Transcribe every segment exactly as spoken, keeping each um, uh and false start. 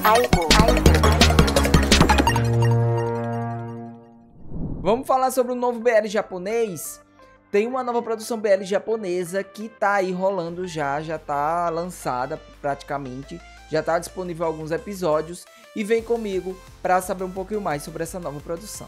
Aigo. Vamos falar sobre o novo B L japonês? Tem uma nova produção B L japonesa que tá aí rolando já, já tá lançada praticamente, já tá disponível alguns episódios e vem comigo para saber um pouquinho mais sobre essa nova produção.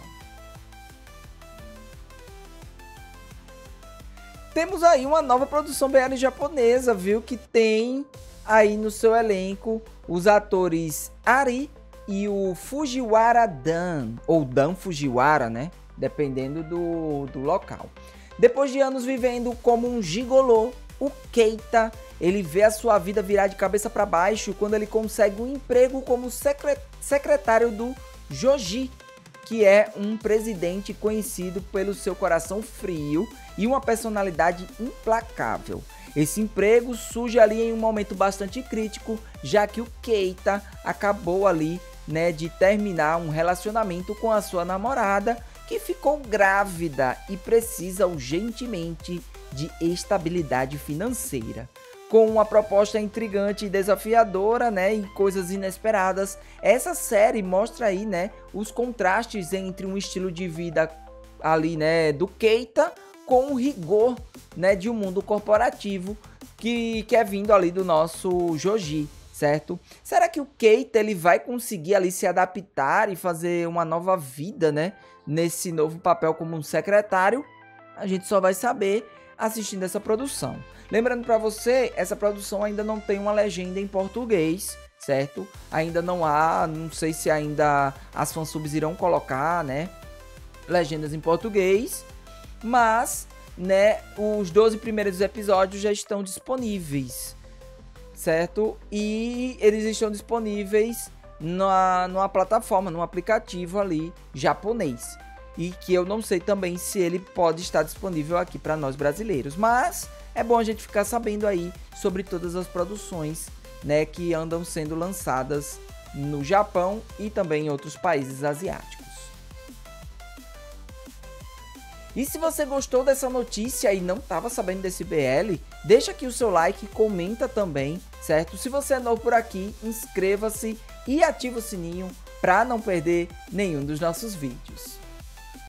Temos aí uma nova produção B L japonesa, viu? Que tem aí no seu elenco os atores Ari e o Fujiwara Dan, ou Dan Fujiwara, né? Dependendo do, do local. Depois de anos vivendo como um gigolô, o Keita, ele vê a sua vida virar de cabeça para baixo quando ele consegue um emprego como secretário do Joji, que é um presidente conhecido pelo seu coração frio e uma personalidade implacável. Esse emprego surge ali em um momento bastante crítico, já que o Keita acabou ali, né, de terminar um relacionamento com a sua namorada, que ficou grávida e precisa urgentemente de estabilidade financeira. Com uma proposta intrigante e desafiadora, né, e coisas inesperadas, essa série mostra aí, né, os contrastes entre um estilo de vida ali, né, do Keita com o rigor, né, de um mundo corporativo que, que é vindo ali do nosso Joji, certo? Será que o Keita ele vai conseguir ali se adaptar e fazer uma nova vida, né, nesse novo papel como um secretário? A gente só vai saber assistindo essa produção. Lembrando para você, essa produção ainda não tem uma legenda em português, certo? Ainda não há, não sei se ainda as fansubs irão colocar, né, legendas em português, mas, né, os doze primeiros episódios já estão disponíveis, certo? E eles estão disponíveis na, numa plataforma, num aplicativo ali japonês. E que eu não sei também se ele pode estar disponível aqui para nós brasileiros. Mas é bom a gente ficar sabendo aí sobre todas as produções, né, que andam sendo lançadas no Japão e também em outros países asiáticos. E se você gostou dessa notícia e não estava sabendo desse B L, deixa aqui o seu like, comenta também, certo? Se você é novo por aqui, inscreva-se e ativa o sininho para não perder nenhum dos nossos vídeos.